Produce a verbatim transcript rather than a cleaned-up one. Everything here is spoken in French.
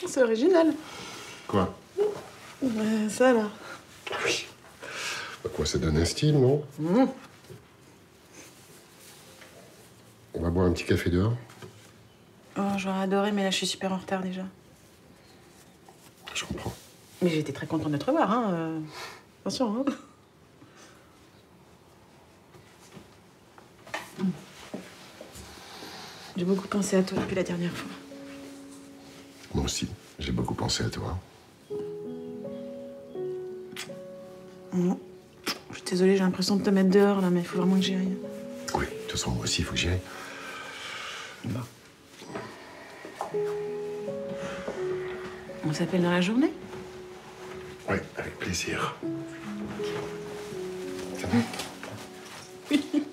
C'est original. Quoi? Bah, ça, là. Oui. Bah quoi, ça donne un style, non? Mmh. On va boire un petit café dehors? Oh, j'aurais adoré, mais là, je suis super en retard, déjà. Je comprends. Mais j'étais très contente de te revoir, hein. Euh... Attention, hein. Mmh. J'ai beaucoup pensé à toi depuis la dernière fois. Moi aussi, j'ai beaucoup pensé à toi. Mmh. Je suis désolée, j'ai l'impression de te mettre dehors, là, mais il faut vraiment que j'y aille. Oui, de toute façon, moi aussi, il faut que j'y aille. Bon. On s'appelle dans la journée? Oui, avec plaisir. Ça va? Oui.